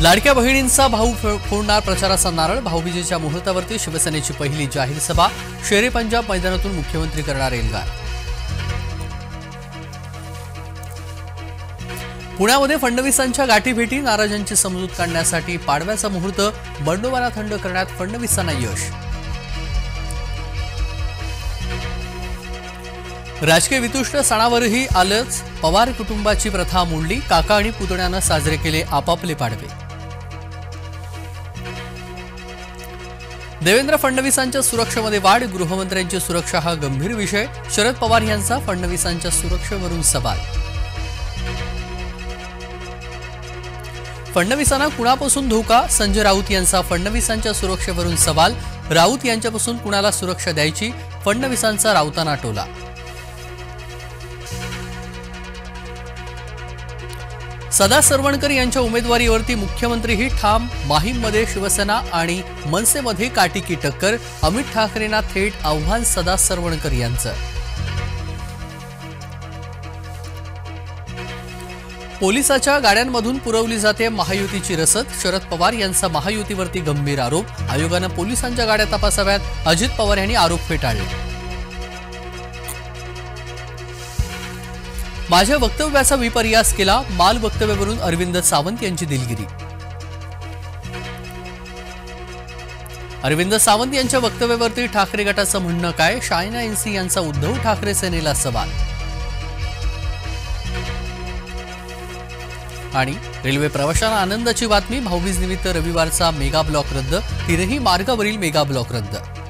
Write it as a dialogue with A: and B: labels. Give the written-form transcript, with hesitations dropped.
A: लाडक्या बहिणींचा भाऊ फोडणार प्रचाराचा नारळ। भाऊबीजेच्या मुहूर्तावरती शिवसेनेची पहिली जाहीर सभा। शेरे पंजाब मैदानातून मुख्यमंत्री करणार एल्गार। पुण्यामध्ये फडणवीसांच्या गाठीभेटी। नाराजांची समजूत काढण्यासाठी पाडव्याचा मुहूर्त। बंडोबाला थंड करण्यात फडणवीसांना यश। राजकीय वितुष्ट सणावरही आलंच। पवार कुटुंबाची प्रथा मोडली। काका आणि पुतण्यानं साजरे केले आपापले पाडवे। देवेंद्र फडणवीसांच्या सुरक्षेमध्ये वाढ। गृहमंत्र्यांची सुरक्षा हा गंभीर विषय। शरद पवार यांचा फडणवीसांच्या सुरक्षेवरून सवाल। फडणवीसांना कुणापासून धोका? संजय राऊत यांचा फडणवीसांच्या सुरक्षेवरून सवाल। राऊत यांच्यापासून कुणाला सुरक्षा द्यायची? फडणवीसांचा राऊतांना टोला। सदा सरवणकर यांच्या उमेदवारीवरती मुख्यमंत्रीही ठाम। माहीममध्ये शिवसेना आणि मनसेमध्ये काटिकी टक्कर। अमित ठाकरेंना थेट आव्हान सदा सरवणकर यांचं। पोलिसाच्या गाड्यांमधून पुरवली जाते महायुतीची रसद। शरद पवार यांचा महायुतीवरती गंभीर आरोप। आयोगानं पोलिसांच्या गाड्या तपासाव्यात। अजित पवार यांनी आरोप फेटाळले। माझ्या वक्तव्याचा विपर्यास केला। माल वक्तव्यावरून अरविंद सावंत यांची दिलगिरी। अरविंद सावंत यांच्या वक्तव्यावरती ठाकरे गटाचं म्हणणं काय? शायना एनसी यांचा उद्धव ठाकरे सेनेला सवाल। आणि रेल्वे प्रवाशांना आनंदाची बातमी। भाऊबीज निमित्त रविवारचा मेगा ब्लॉक रद्द। तीनही मार्गावरील मेगा ब्लॉक रद्द।